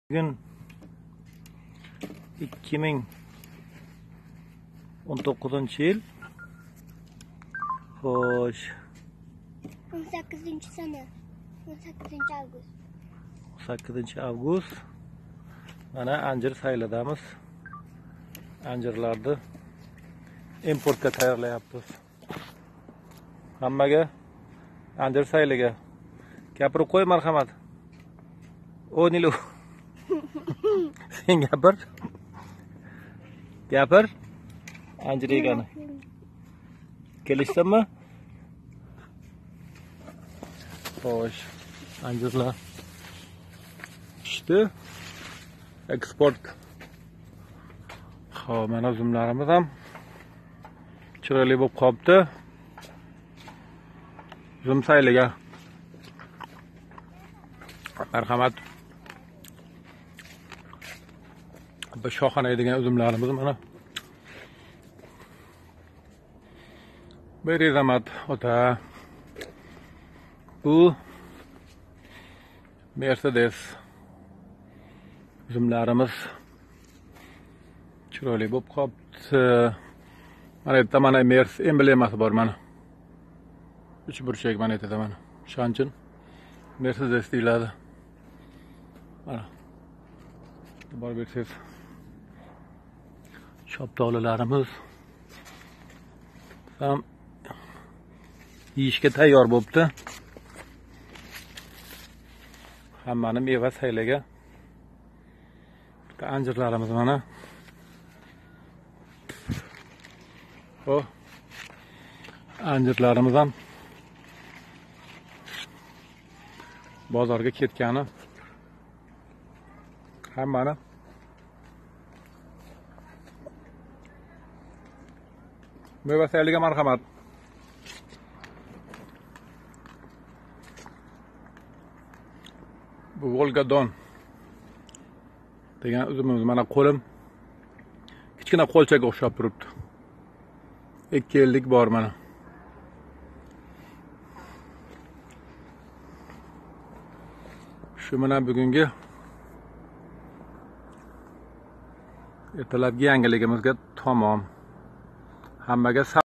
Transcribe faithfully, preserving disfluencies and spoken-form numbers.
Bugün ikki ming o'n to'qqizinchi yil. Xo'sh. o'n sakkizinchi sana. o'n sakkizinchi avgust. o'n sakkizinchi avgust. Mana anjir sayladamiz. Anjirlarni importga tayyorlayapmiz. Hammaga anjir sayliga gapirib qo'y, marhamat. O Nilu. Sen gapir. Gapir. Anjir egani. Kelishdimi? Xo'sh, anjirlar pishdi. Eksport. Xo'p, mana uzumlarimiz ham chiroyli bo'lib qolibdi. Uzum sayliga. Marhamat. Bu shoxona degan uzumlarimiz mana. Berizamat ota. Bu Mercedes uzumlarimiz chiroyli bo'lib qolibdi. Mana yerda mana Mers emblemasi bor mana. Uch burchak mana yerda mana. Shuning Mercedes deyiladi. Mana. Bor bersiz. Shoptolilarimiz ham yeyishga tayyor bo'libdi. Hammani meva saylaga. Bitta anjirlarimiz mana. O anjirlarimiz ham bozorga ketgani. Hammani meva sayliga marhamat. Bu Volgadon degan uzumimiz mana qo'lim kichkina qo'lchaga o'xshab turibdi. ikki yillik bor mana. Shu bilan bugungi ertalabki yangiligimizga tamom. Hammaga